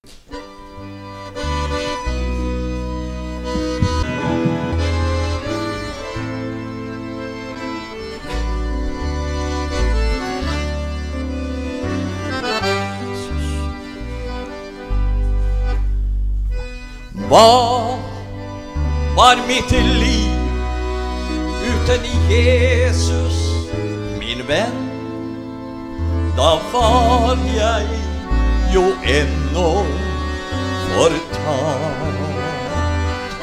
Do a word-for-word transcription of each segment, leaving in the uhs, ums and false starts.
Hva var mitt liv uten Jesus, min venn? Da var jeg jo ennå fortapt.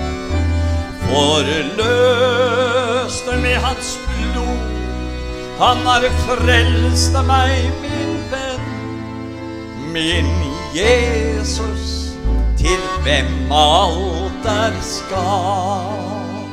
Forløst med hans blod, han har frelst meg, min venn. Min Jesus, til hvem alt er skapt.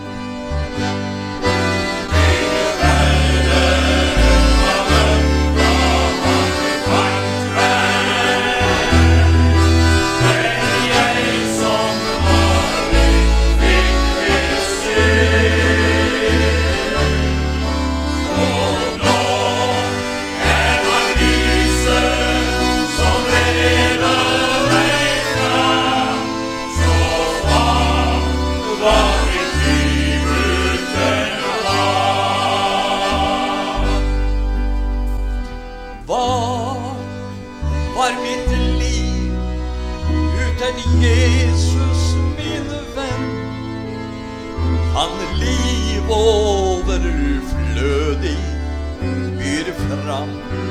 Var mitt liv uten Jesus, min venn? Han liv overflødig byr fram.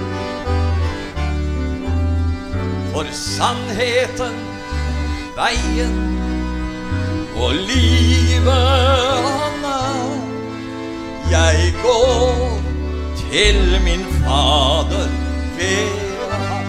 For sannheten, veien og livet han er. Jeg går til min Fader ved ham.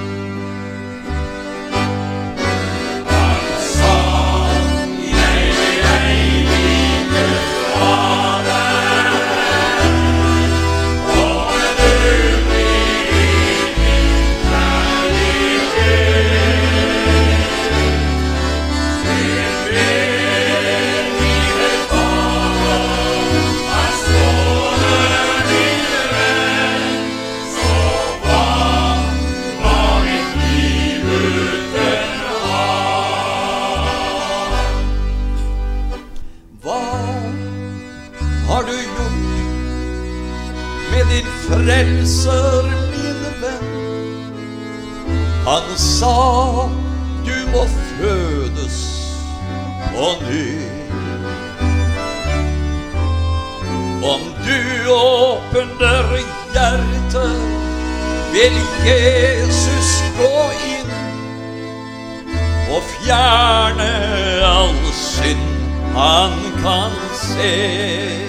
Har du gjort med din frelser, min venn? Han sa du må fødes på ny. Om du åpner hjertet, vil Jesus gå inn og fjerne all synd han kan se.